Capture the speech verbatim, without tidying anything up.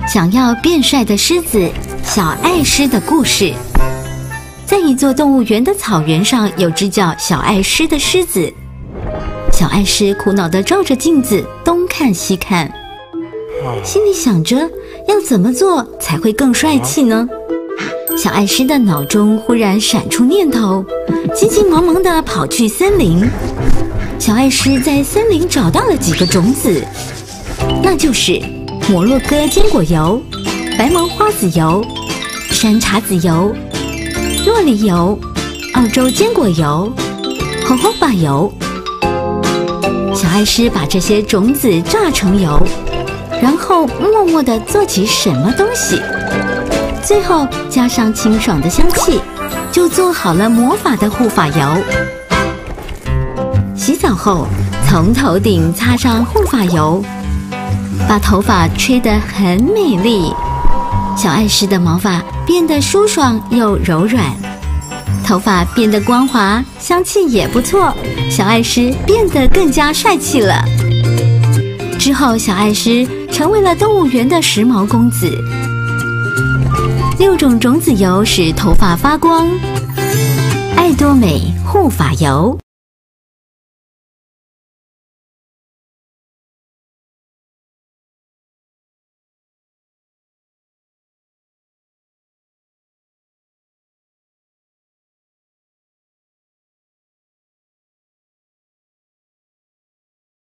想要变帅的狮子小爱狮的故事。在一座动物园的草原上，有只叫小爱狮的狮子。小爱狮苦恼地照着镜子，东看西看，心里想着要怎么做才会更帅气呢？小爱狮的脑中忽然闪出念头，急急忙忙地跑去森林。小爱狮在森林找到了几个种子，那就是摩洛哥坚果油、白毛花籽油、山茶籽油、洛梨油、澳洲坚果油、荷荷巴油。小爱狮把这些种子榨成油，然后默默地做起什么东西，最后加上清爽的香气，就做好了魔法的护发油。洗澡后，从头顶擦上护发油，把头发吹得很美丽。小爱狮的毛发变得舒爽又柔软，头发变得光滑，香气也不错，小爱狮变得更加帅气了。之后，小爱狮成为了动物园的时髦公子。六种种子油使头发发光，爱多美护发油。